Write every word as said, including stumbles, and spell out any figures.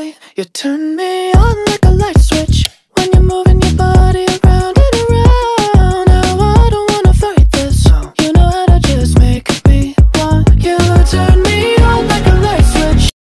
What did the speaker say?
You turn me on like a light switch.